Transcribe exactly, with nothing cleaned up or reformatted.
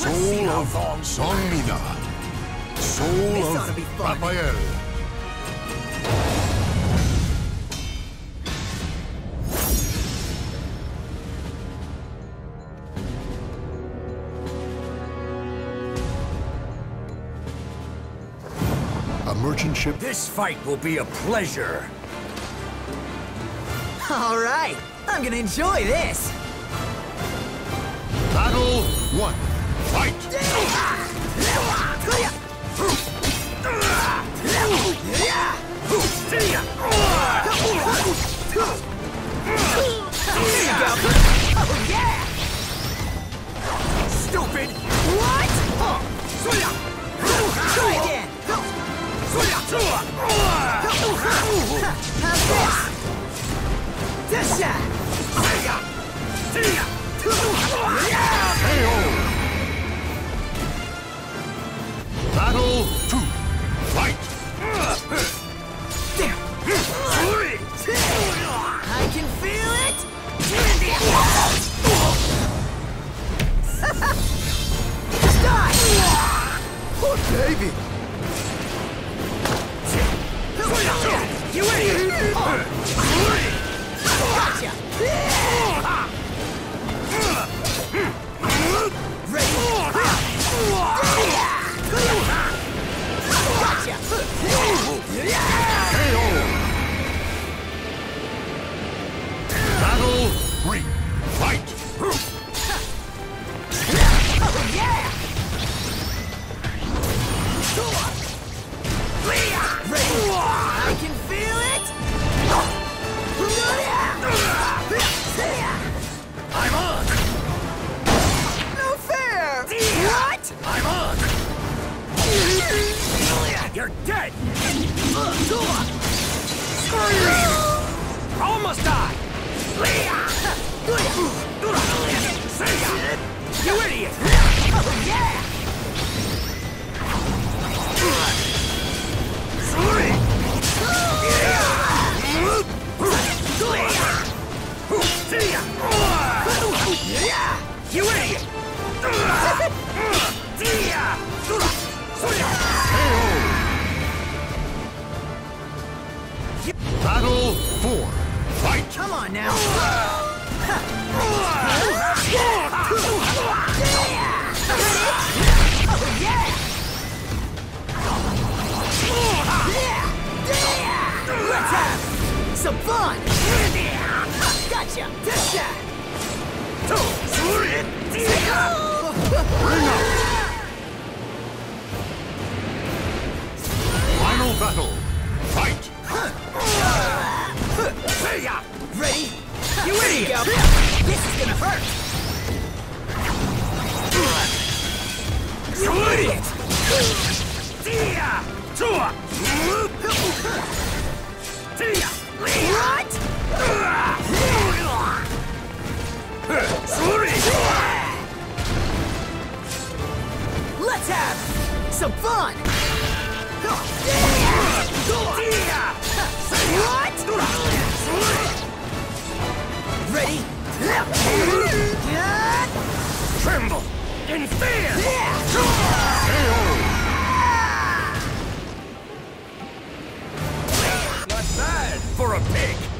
Soul of Songmina. Soul of Raphael. A merchant ship. This fight will be a pleasure. All right, I'm gonna enjoy this. Battle one. Fight! Oh yeah! Stupid! What? Try again! How's this? This shot! Battle two. Fight! I can feel it! Stop! Oh, baby! You idiot! Gotcha! Ready? Gotcha! Battle three. Fight! Oh yeah! Ready? I can feel it! I'm on! No fair! What? I'm on! You're dead! Almost died! You idiot! Oh yeah! You idiot! Battle four. Fight! Come on now! Oh yeah! Let's have some fun! Gotcha! This shot! Ring out! Final battle. Fight! Ready? You idiot! This is gonna hurt! You idiot! What? Let's have some fun! What? Ready? Tremble in fear! Not bad for a pig!